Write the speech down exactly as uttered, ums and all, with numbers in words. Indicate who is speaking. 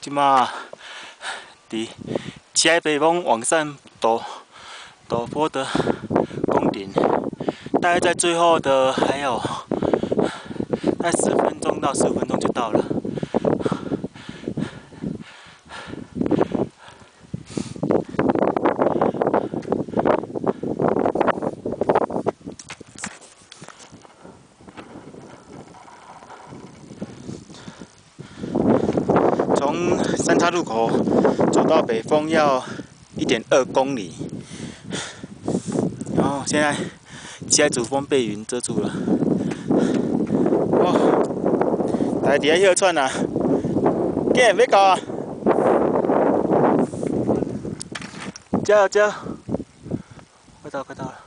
Speaker 1: 即马伫七海北峰往上陡陡坡的宫顶，大概在最后的还有大概十分钟到十五分钟就到了。 从三岔路口走到北峰要一点二公里，然后现在七海主峰被云遮住了。哦，大家底下热串啊，见别搞啊！加油加油！快到快到了。